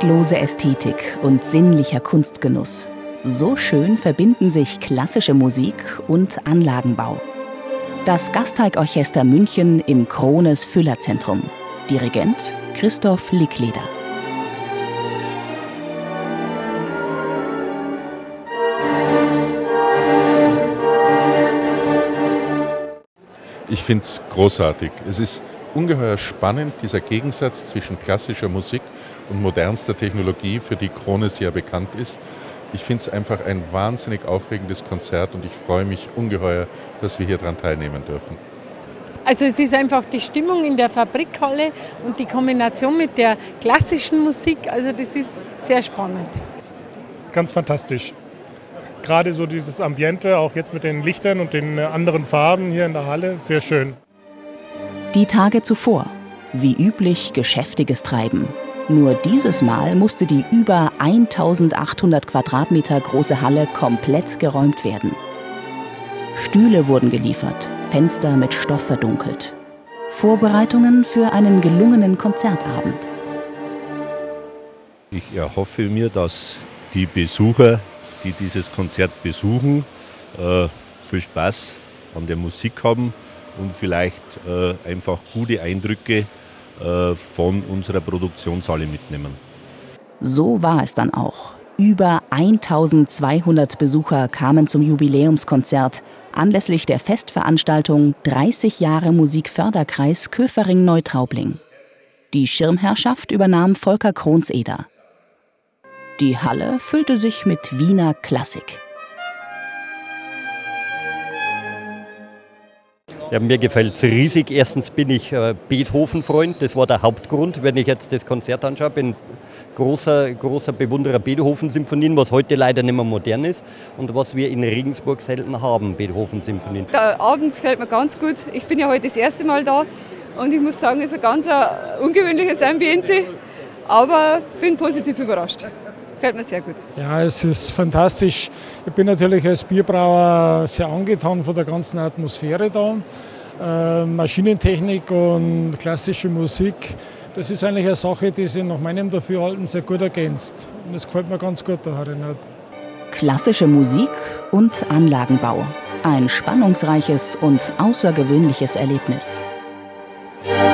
zeitlose Ästhetik und sinnlicher Kunstgenuss. So schön verbinden sich klassische Musik und Anlagenbau. Das Gasteigorchester München im Krones Füllerzentrum. Dirigent Christoph Lickleder. Ich finde es großartig. Es ist ungeheuer spannend, dieser Gegensatz zwischen klassischer Musik und modernster Technologie, für die Krones ja bekannt ist. Ich finde es einfach ein wahnsinnig aufregendes Konzert und ich freue mich ungeheuer, dass wir hier daran teilnehmen dürfen. Also es ist einfach die Stimmung in der Fabrikhalle und die Kombination mit der klassischen Musik, also das ist sehr spannend. Ganz fantastisch. Gerade so dieses Ambiente, auch jetzt mit den Lichtern und den anderen Farben hier in der Halle, sehr schön. Die Tage zuvor, wie üblich geschäftiges Treiben. Nur dieses Mal musste die über 1800 Quadratmeter große Halle komplett geräumt werden. Stühle wurden geliefert, Fenster mit Stoff verdunkelt. Vorbereitungen für einen gelungenen Konzertabend. Ich erhoffe mir, dass die Besucher, die dieses Konzert besuchen, viel Spaß an der Musik haben und vielleicht einfach gute Eindrücke von unserer Produktionshalle mitnehmen. So war es dann auch. Über 1200 Besucher kamen zum Jubiläumskonzert anlässlich der Festveranstaltung 30 Jahre Musikförderkreis Köfering-Neutraubling. Die Schirmherrschaft übernahm Volker Kronseder. Die Halle füllte sich mit Wiener Klassik. Ja, mir gefällt es riesig. Erstens bin ich Beethoven-Freund, das war der Hauptgrund. Wenn ich jetzt das Konzert anschaue, bin großer Bewunderer Beethoven-Symphonien, was heute leider nicht mehr modern ist und was wir in Regensburg selten haben, Beethoven-Symphonien. Der Abend gefällt mir ganz gut. Ich bin ja heute das erste Mal da und ich muss sagen, es ist ein ganz ungewöhnliches Ambiente, aber bin positiv überrascht. Gefällt mir sehr gut. Ja, es ist fantastisch. Ich bin natürlich als Bierbrauer sehr angetan von der ganzen Atmosphäre da. Maschinentechnik und klassische Musik, das ist eigentlich eine Sache, die sich nach meinem Dafürhalten sehr gut ergänzt. Und das gefällt mir ganz gut da darin. Klassische Musik und Anlagenbau. Ein spannungsreiches und außergewöhnliches Erlebnis.